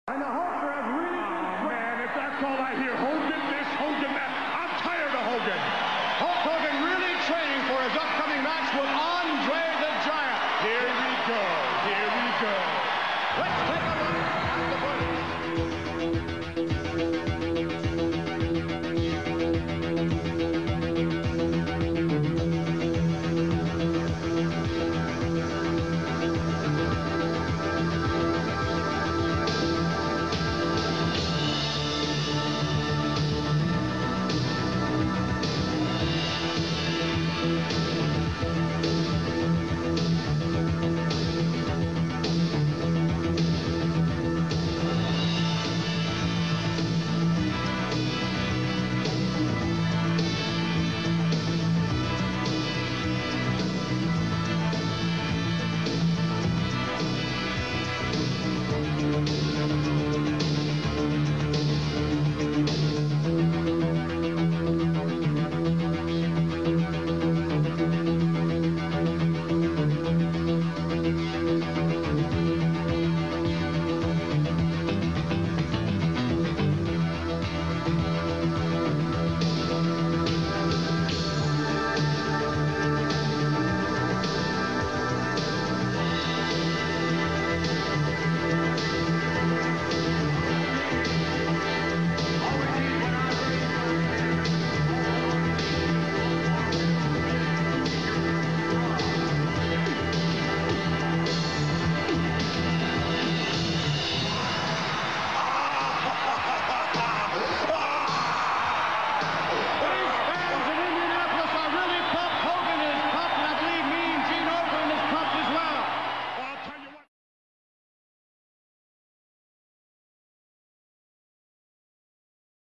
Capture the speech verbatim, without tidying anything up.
And the Hulkster has really been... Oh, man, if that's all I hear, Hogan this, Hogan that, I'm tired of Hogan. Hulk Hogan really training for his upcoming match with Andre the Giant. Here we go. Here we go. Let's take a look at the footage.